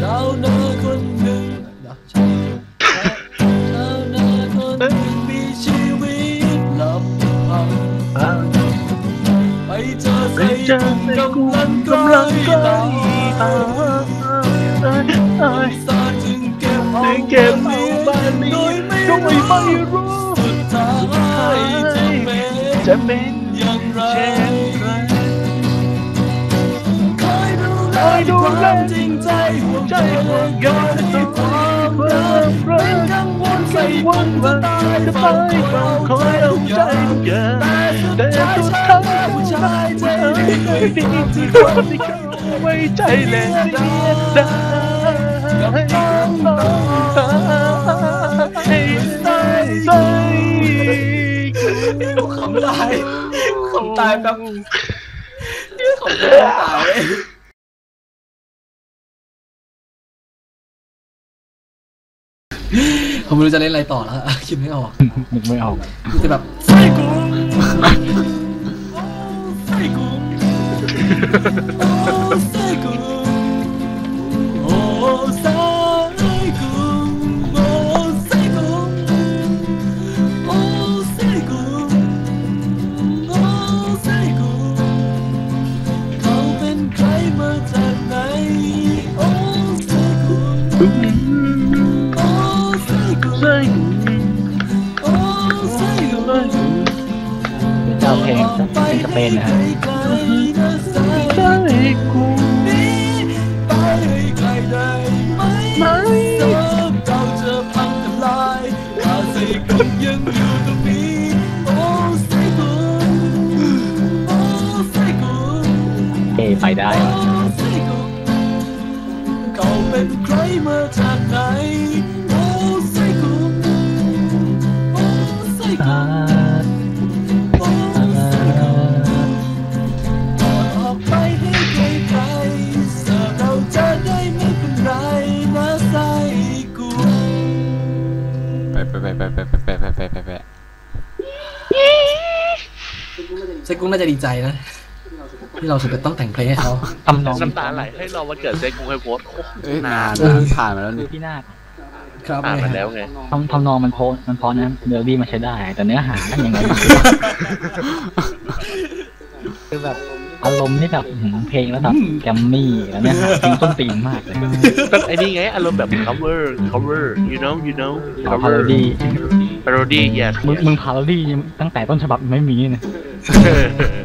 ชาวนาคนหนึ่งชาวนาคนหนึ่งมีชีวิตลำพังไปเจอใส่กุ้งกำลังใกล้ตายสาจึงเก็บเอาบ้านนี้โดยไม่รู้สุดท้ายจะเป็นอย่างไรคอยดูแลจริงใจห่วงใยในความรักเป็นกังวลใส่วันว่าตายจะไปคอยเอาใจทุกอย่างแต่สุดท้ายผู้ชายใจดีที่คนที่เขาไว้ใจและเสียดายให้ใจขำตายแบบขำตายผมไม่รู้จะเล่นอะไรต่อแล้วคิดไม่ออกนึกไม่ออกจะแบบไส้กุ้งไส้กุ้งไส้กุ้งโอ้ไส้กุ้งโอ้ไส้กุ้งโอ้ไส้กุ้งโอ้ไส้กุ้งเขาเป็นใครมาจากไหนโอ้ไส้กุ้งเจ้าเพลงเป็นสเปนนะฮะไปได้เขาเป็นใครมาจากไหนโอ้ไส้กุ้งโอ้ไส้กุ้งโอ้ไส้กุ้งก่อนออกไปให้ไกลๆเสิร์ฟเราจะได้ไม่เป็นไรนะไส้กุ้งไปไส้กุ้งน่าจะดีใจนะที่เราสุดต้องแต่งเพลงให้เขาทำนองน้ำตาไหลให้เราวันเกิดเซ็กกุ้งให้โพสนานผ่านมาแล้วนี่พี่นาฏครับผ่านมาแล้วไงทำนองมันพอนะเมโลดี้มันใช้ได้แต่เนื้อหายังไงคือแบบอารมณ์นี่แบบเพลงแล้วแบบแกมมี่แล้วเนี่ยต้นตีนมากเลยก็ไอ้นี่ไงอารมณ์แบบ cover you know parody yes มึง parody ตั้งแต่ต้นฉบับไม่มีนะ